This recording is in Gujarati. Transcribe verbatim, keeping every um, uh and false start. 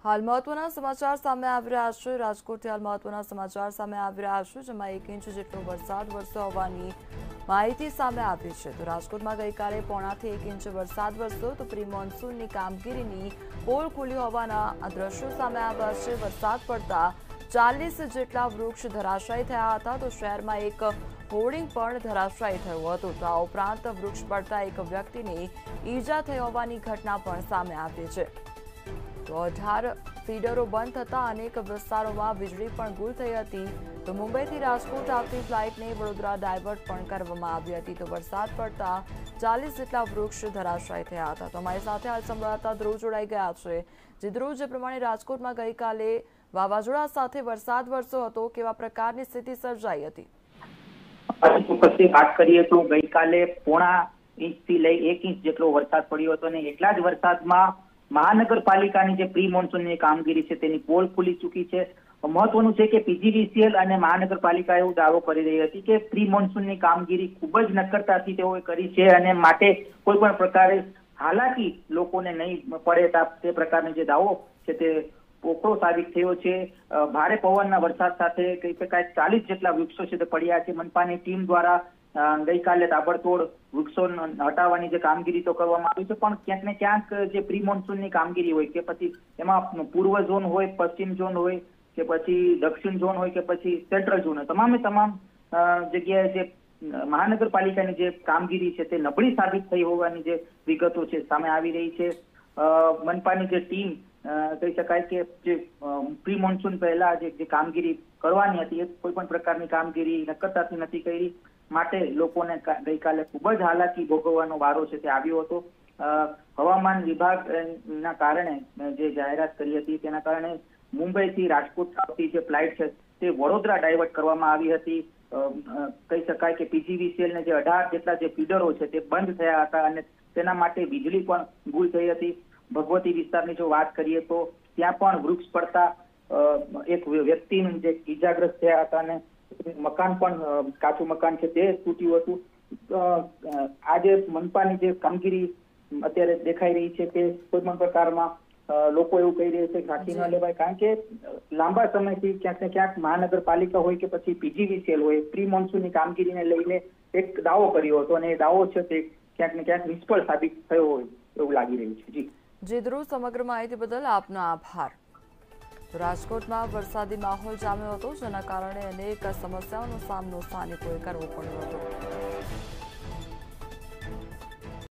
હાલ મહત્વના સમાચાર સામે આવી રહ્યા છે। રાજકોટથી હાલ મહત્વના સમાચાર સામે આવી રહ્યા છે, જેમાં એક ઇંચ જેટલો વરસાદ વરસ્યો હોવાની માહિતી સામે આવી છે। તો રાજકોટમાં ગઈકાલે પોણાથી એક ઇંચ વરસાદ વરસ્યો, તો પ્રી મોન્સૂનની કામગીરીની પોલ ખુલી હોવાના આ દ્રશ્યો સામે આવ્યા છે। વરસાદ પડતા ચાલીસ જેટલા વૃક્ષ ધરાશાયી થયા હતા, તો શહેરમાં એક હોર્ડિંગ પણ ધરાશાયી થયું હતું। તો આ ઉપરાંત વૃક્ષ પડતા એક વ્યક્તિને ઈજા થઈ હોવાની ઘટના પણ સામે આવી છે। તો અઢાર ફીડરો બંધ થતા અનેક વિસ્તારોમાં વીજળી પણ ગુલ થઈ હતી। તો મુંબઈથી રાજકોટ આવતી ફ્લાઇટને વડોદરા ડાયવર્ટ પણ કરવામાં આવી હતી। તો વરસાદ પડતા ચાલીસ જેટલા વૃક્ષ ધરાશાયી થયા હતા। તો અમારી સાથે હાલ સંવાદદાતા ધ્રુવ જોડાઈ ગયા છે। જે ધ્રુવ, જે પ્રમાણે રાજકોટમાં ગઈકાલે વાવાઝોડા સાથે વરસાદ વરસ્યો હતો, કેવા પ્રકારની સ્થિતિ સર્જાઈ હતી? ચોક્કસથી વાત કરીએ તો ગઈકાલે પોણા ઇંચથી લઈ એક ઇંચ જેટલો વરસાદ પડ્યો હતો, અને એટલા જ વરસાદમાં મહાનગરપાલિકાની જે પ્રી મોન્સૂનની કામગીરી છે તેની પોલ ખુલી ચૂકી છે। મહત્વનું છે કે પીજીવીસીએલ અને મહાનગરપાલિકા એવું દાવો કરી રહી હતી કે પ્રી મોન્સૂનની કામગીરી ખૂબ જ નક્કરતાથી તેઓએ કરી છે, અને માટે કોઈ પણ પ્રકારે હાલાકી લોકોને નહીં પડે તે પ્રકારનો જે દાવો છે તે પોકળો સાબિત થયો છે। ભારે પવનના વરસાદ સાથે કહી શકાય ચાલીસ જેટલા વૃક્ષો છે તે પડ્યા છે। મનપાની ટીમ દ્વારા ગઈકાલે તાબડતોડ વૃક્ષો હટાવવાની જે કામગીરી તો કરવામાં આવી છે, પણ ક્યાંક ને ક્યાંક જે પ્રી મોન્સૂનની કામગીરી હોય કે પછી એમાં પૂર્વ ઝોન હોય, પશ્ચિમ ઝોન હોય કે પછી દક્ષિણ ઝોન હોય કે પછી સેન્ટ્રલ ઝોન હોય, તમામે તમામ જગ્યાએ જે મહાનગરપાલિકાની જે કામગીરી છે તે નબળી સાબિત થઈ હોવાની જે વિગતો છે સામે આવી રહી છે। મનપાની જે ટીમ કહી શકાય કે જે પ્રી મોન્સૂન પહેલા જે કામગીરી કરવાની હતી એ કોઈ પણ પ્રકારની કામગીરી નક્કરતાથી નથી કરી, માટે લોકોને ગઈકાલે ખૂબ જ હાલાકી ભોગવવાનો વારો છે તે આવ્યો હતો। હવામાન વિભાગના કારણે જે જાહેરાત કરી હતી તેના કારણે મુંબઈથી રાજકોટ આવતી જે ફ્લાઇટ છે તે વડોદરા ડાયવર્ટ કરવામાં આવી હતી। કહી શકાય કે પીજીવીસીએલ ને જે અઢાર જેટલા જે ફીડરો છે તે બંધ થયા હતા, અને તેના માટે વીજળી પણ ગુલ થઈ હતી। ભગવતી વિસ્તારની જો વાત કરીએ તો ત્યાં પણ વૃક્ષ પડતા એક વ્યક્તિનું જે ઈજાગ્રસ્ત થયા હતા, અને મકાન પણ કાચું મકાન છે તે તૂટ્યું હતું। આજે મનપાની જે કામગીરી અત્યારે દેખાઈ રહી છે કે કોઈ પણ પ્રકારમાં લોકો એવું કહી રહ્યા છે કે સાચી ન લેવાય, કારણ કે લાંબા સમયથી ક્યાંક ને ક્યાંક મહાનગરપાલિકા હોય કે પછી પીજીવીસીએલ હોય પ્રી મોન્સૂનની કામગીરીને લઈને એક દાવો કર્યો હતો, અને એ દાવો છે તે ક્યાંક ને ક્યાંક નિષ્ફળ સાબિત થયો હોય એવું લાગી રહ્યું છે। જી જી ધ્રુવ, સમગ્ર માહિતી બદલ આપનો આભાર। રાજકોટમાં વરસાદી માહોલ જામ્યો હતો, જેના કારણે અનેક સમસ્યાઓનો સામનો સ્થાનિકોએ કરવો પડ્યો હતો।